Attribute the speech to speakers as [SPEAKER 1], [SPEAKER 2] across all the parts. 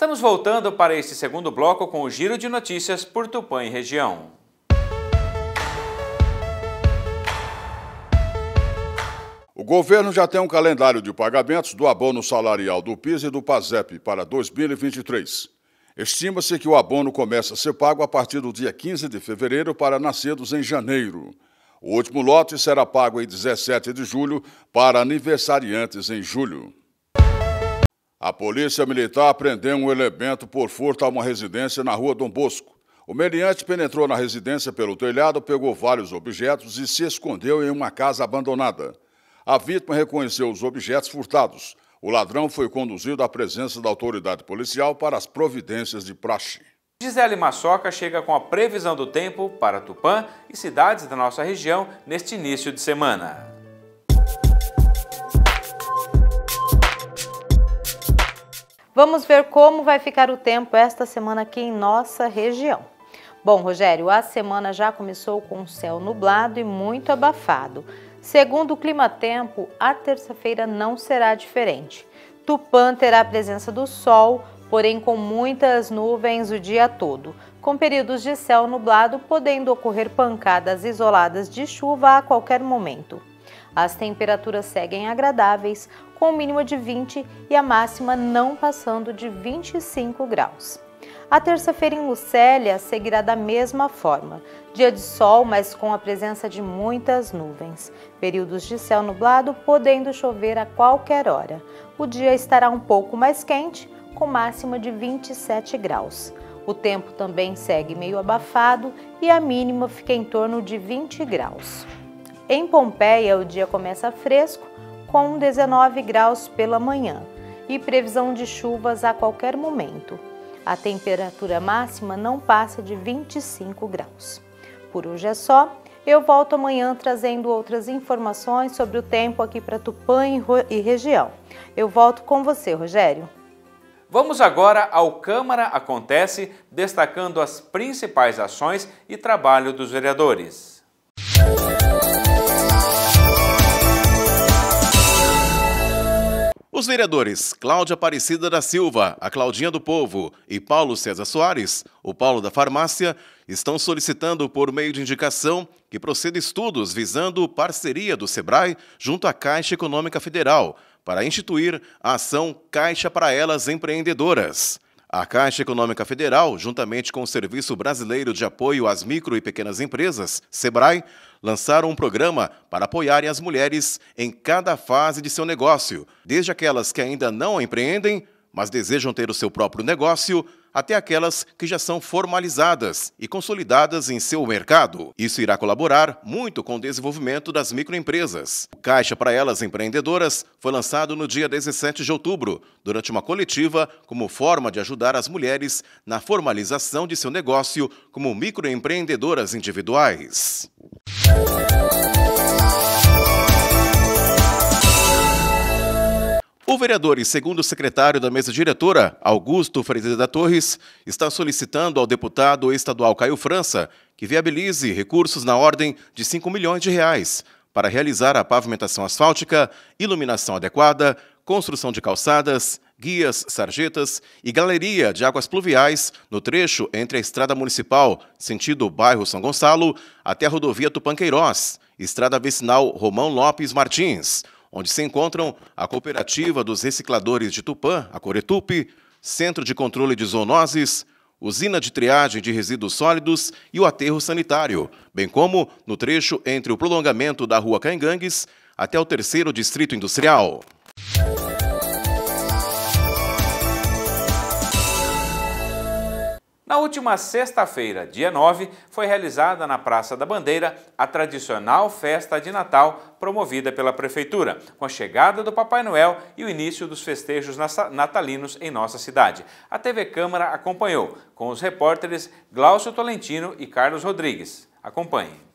[SPEAKER 1] Estamos voltando para este segundo bloco com o giro de notícias por Tupã e região.
[SPEAKER 2] O governo já tem um calendário de pagamentos do abono salarial do PIS e do PASEP para 2023. Estima-se que o abono começa a ser pago a partir do dia 15 de fevereiro para nascidos em janeiro. O último lote será pago em 17 de julho para aniversariantes em julho. A Polícia Militar prendeu um elemento por furto a uma residência na Rua Dom Bosco. O meliante penetrou na residência pelo telhado, pegou vários objetos e se escondeu em uma casa abandonada. A vítima reconheceu os objetos furtados. O ladrão foi conduzido à presença da autoridade policial para as providências de praxe.
[SPEAKER 1] Gisele Massoca chega com a previsão do tempo para Tupã e cidades da nossa região neste início de semana.
[SPEAKER 3] Vamos ver como vai ficar o tempo esta semana aqui em nossa região. Bom, Rogério, a semana já começou com o céu nublado e muito abafado. Segundo o Climatempo, a terça-feira não será diferente. Tupã terá a presença do sol, porém com muitas nuvens o dia todo, com períodos de céu nublado, podendo ocorrer pancadas isoladas de chuva a qualquer momento. As temperaturas seguem agradáveis, com o mínimo de 20 e a máxima não passando de 25 graus. A terça-feira em Lucélia seguirá da mesma forma. Dia de sol, mas com a presença de muitas nuvens. Períodos de céu nublado, podendo chover a qualquer hora. O dia estará um pouco mais quente, com máxima de 27 graus. O tempo também segue meio abafado e a mínima fica em torno de 20 graus. Em Pompeia, o dia começa fresco, com 19 graus pela manhã e previsão de chuvas a qualquer momento. A temperatura máxima não passa de 25 graus. Por hoje é só. Eu volto amanhã trazendo outras informações sobre o tempo aqui para Tupã e região. Eu volto com você, Rogério.
[SPEAKER 1] Vamos agora ao Câmara Acontece, destacando as principais ações e trabalho dos vereadores.
[SPEAKER 4] Os vereadores Cláudia Aparecida da Silva, a Claudinha do Povo e Paulo César Soares, o Paulo da Farmácia, estão solicitando por meio de indicação que proceda estudos visando parceria do SEBRAE junto à Caixa Econômica Federal para instituir a ação Caixa para Elas Empreendedoras. A Caixa Econômica Federal, juntamente com o Serviço Brasileiro de Apoio às Micro e Pequenas Empresas, SEBRAE, lançaram um programa para apoiarem as mulheres em cada fase de seu negócio, desde aquelas que ainda não empreendem, mas desejam ter o seu próprio negócio, até aquelas que já são formalizadas e consolidadas em seu mercado. Isso irá colaborar muito com o desenvolvimento das microempresas. O Caixa para Elas Empreendedoras foi lançado no dia 17 de outubro, durante uma coletiva, como forma de ajudar as mulheres na formalização de seu negócio como microempreendedoras individuais. O vereador e segundo secretário da mesa diretora, Augusto Freire da Torres, está solicitando ao deputado estadual Caio França que viabilize recursos na ordem de R$ 5 milhões para realizar a pavimentação asfáltica, iluminação adequada, construção de calçadas, guias, sarjetas e galeria de águas pluviais no trecho entre a estrada municipal, sentido bairro São Gonçalo, até a rodovia Tupã-Queiroz, estrada vicinal Romão Lopes Martins, onde se encontram a Cooperativa dos Recicladores de Tupã, a Coretup, Centro de Controle de Zoonoses, Usina de Triagem de Resíduos Sólidos e o Aterro Sanitário, bem como no trecho entre o prolongamento da Rua Caingangues até o 3º Distrito Industrial.
[SPEAKER 1] Na última sexta-feira, dia 9, foi realizada na Praça da Bandeira a tradicional festa de Natal promovida pela Prefeitura, com a chegada do Papai Noel e o início dos festejos natalinos em nossa cidade. A TV Câmara acompanhou, com os repórteres Glaucio Tolentino e Carlos Rodrigues. Acompanhe.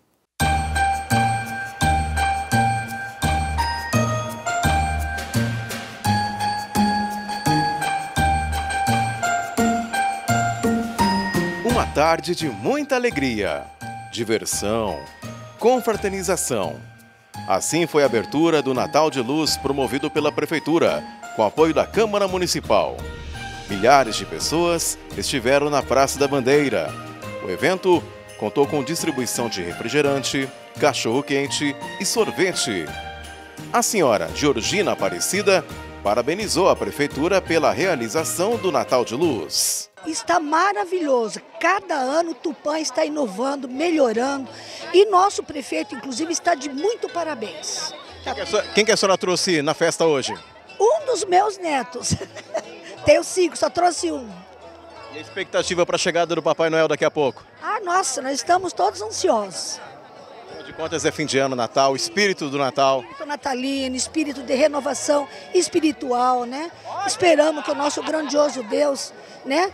[SPEAKER 4] Uma tarde de muita alegria, diversão, confraternização. Assim foi a abertura do Natal de Luz promovido pela Prefeitura, com apoio da Câmara Municipal. milhares de pessoas estiveram na Praça da Bandeira. O evento contou com distribuição de refrigerante, cachorro-quente e sorvete. A senhora Georgina Aparecida parabenizou a Prefeitura pela realização do Natal de Luz.
[SPEAKER 5] Está maravilhoso. Cada ano o Tupã está inovando, melhorando. E nosso prefeito, inclusive, está de muito parabéns.
[SPEAKER 4] Quem que a senhora trouxe na festa hoje?
[SPEAKER 5] Um dos meus netos. Tenho 5, só trouxe um.
[SPEAKER 4] E a expectativa para a chegada do Papai Noel daqui a pouco?
[SPEAKER 5] Ah, nossa, nós estamos todos ansiosos.
[SPEAKER 4] Afinal de contas, é fim de ano, Natal, espírito do Natal.
[SPEAKER 5] Espírito natalino, espírito de renovação espiritual, né? Esperamos que o nosso grandioso Deus, né,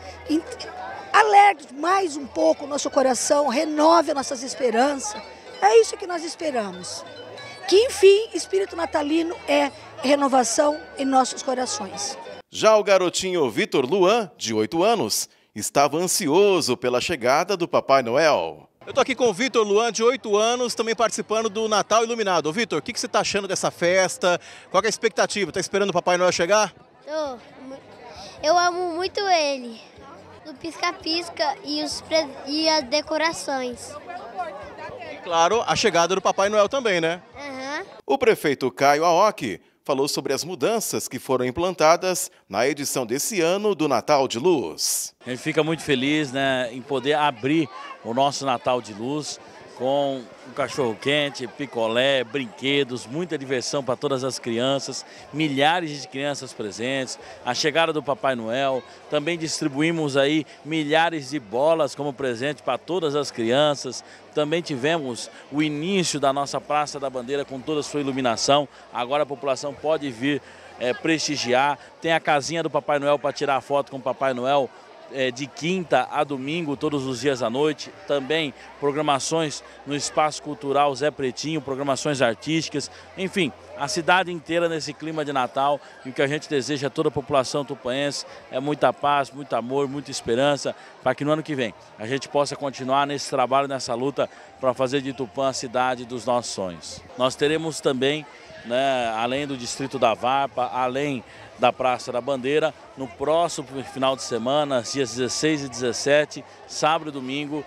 [SPEAKER 5] alegre mais um pouco o nosso coração, renove as nossas esperanças. É isso que nós esperamos. Que, enfim, espírito natalino é renovação em nossos corações.
[SPEAKER 4] Já o garotinho Vitor Luan, de 8 anos, estava ansioso pela chegada do Papai Noel. Eu estou aqui com o Vitor Luan, de 8 anos, também participando do Natal Iluminado. Vitor, o que você está achando dessa festa? Qual é a expectativa? Está esperando o Papai Noel chegar?
[SPEAKER 6] Tô. Eu amo muito ele. O pisca-pisca e as decorações.
[SPEAKER 4] E claro, a chegada do Papai Noel também, né?
[SPEAKER 6] Uhum.
[SPEAKER 4] O prefeito Caio Aoki falou sobre as mudanças que foram implantadas na edição desse ano do Natal de Luz.
[SPEAKER 7] A gente fica muito feliz, né, em poder abrir o nosso Natal de Luz com um cachorro-quente, picolé, brinquedos, muita diversão para todas as crianças, milhares de crianças presentes, a chegada do Papai Noel, também distribuímos aí milhares de bolas como presente para todas as crianças, também tivemos o início da nossa Praça da Bandeira com toda a sua iluminação, agora a população pode vir prestigiar, tem a casinha do Papai Noel para tirar foto com o Papai Noel, de quinta a domingo, todos os dias à noite. Também programações no Espaço Cultural Zé Pretinho, programações artísticas. Enfim, a cidade inteira nesse clima de Natal. E o que a gente deseja a toda a população tupanense é muita paz, muito amor, muita esperança, para que no ano que vem a gente possa continuar nesse trabalho, nessa luta para fazer de Tupã a cidade dos nossos sonhos. Nós teremos também, né, além do Distrito da Varpa, além da Praça da Bandeira, no próximo final de semana, dias 16 e 17, sábado e domingo,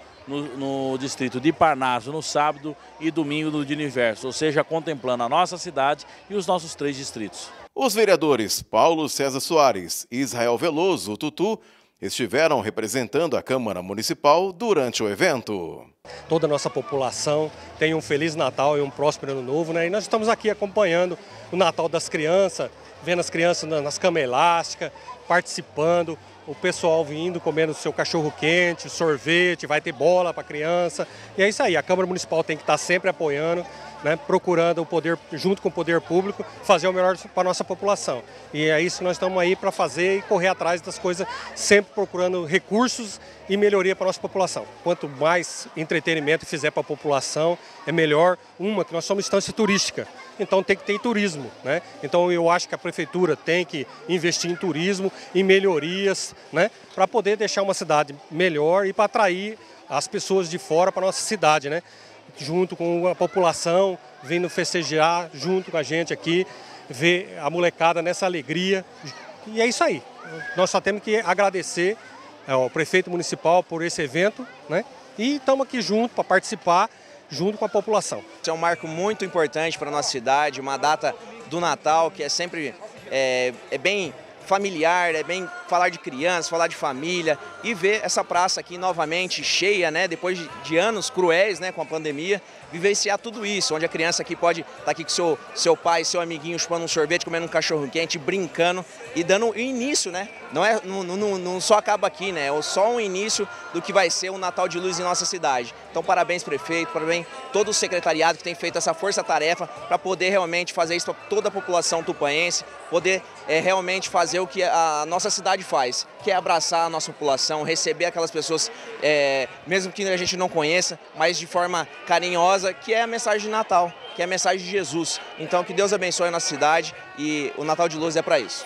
[SPEAKER 7] no distrito de Parnaso, no sábado e domingo no Universo, ou seja, contemplando a nossa cidade e os nossos 3 distritos.
[SPEAKER 4] Os vereadores Paulo César Soares e Israel Veloso, Tutu, estiveram representando a Câmara Municipal durante o evento.
[SPEAKER 8] Toda a nossa população tem um Feliz Natal e um próspero Ano Novo, né? E nós estamos aqui acompanhando o Natal das crianças, vendo as crianças nas camas elásticas, participando, o pessoal vindo, comendo o seu cachorro-quente, sorvete, vai ter bola para a criança. E é isso aí, a Câmara Municipal tem que estar sempre apoiando, né, procurando o poder, junto com o poder público, fazer o melhor para a nossa população. E é isso que nós estamos aí para fazer e correr atrás das coisas, sempre procurando recursos e melhoria para a nossa população. Quanto mais entretenimento fizer para a população, é melhor. Que nós somos instância turística, então tem que ter turismo, né? Então eu acho que a Prefeitura tem que investir em turismo, em melhorias, né, para poder deixar uma cidade melhor e para atrair as pessoas de fora para a nossa cidade, né? Junto com a população, vindo festejar junto com a gente aqui, ver a molecada nessa alegria. E é isso aí. Nós só temos que agradecer ao prefeito municipal por esse evento, né? E estamos aqui junto para participar, junto com a população.
[SPEAKER 9] É um marco muito importante para a nossa cidade, uma data do Natal que é sempre bem familiar, é bem falar de criança, falar de família e ver essa praça aqui novamente cheia, né, depois de anos cruéis, né, com a pandemia, vivenciar tudo isso, onde a criança aqui pode estar aqui com seu pai, seu amiguinho, chupando um sorvete, comendo um cachorro quente, brincando e dando início, né, não só acaba aqui, né, é só um início do que vai ser um Natal de Luz em nossa cidade. Então parabéns prefeito, parabéns todo o secretariado que tem feito essa força-tarefa para poder realmente fazer isso para toda a população tupanense, poder realmente fazer o que a nossa cidade faz, que é abraçar a nossa população, receber aquelas pessoas, mesmo que a gente não conheça, mas de forma carinhosa, que é a mensagem de Natal, que é a mensagem de Jesus. Então que Deus abençoe a nossa cidade e o Natal de Luz é para isso.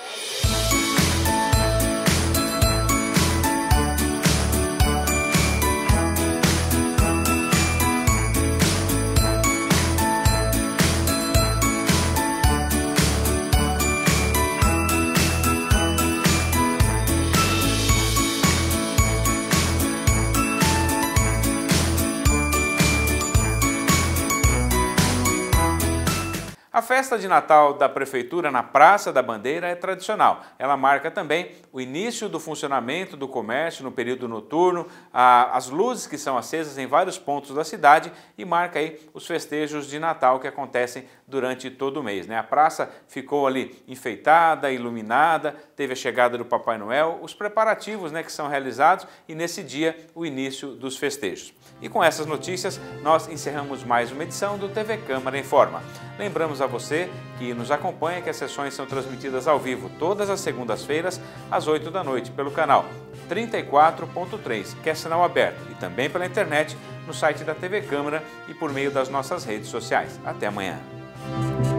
[SPEAKER 1] A festa de Natal da Prefeitura na Praça da Bandeira é tradicional. Ela marca também o início do funcionamento do comércio no período noturno, as luzes que são acesas em vários pontos da cidade e marca aí os festejos de Natal que acontecem durante todo o mês, né? A praça ficou ali enfeitada, iluminada, teve a chegada do Papai Noel, os preparativos, né, que são realizados e nesse dia o início dos festejos. E com essas notícias nós encerramos mais uma edição do TV Câmara Informa. Lembramos a você que nos acompanha que as sessões são transmitidas ao vivo todas as segundas-feiras às 8 da noite pelo canal 34.3, que é sinal aberto, e também pela internet no site da TV Câmara e por meio das nossas redes sociais. Até amanhã.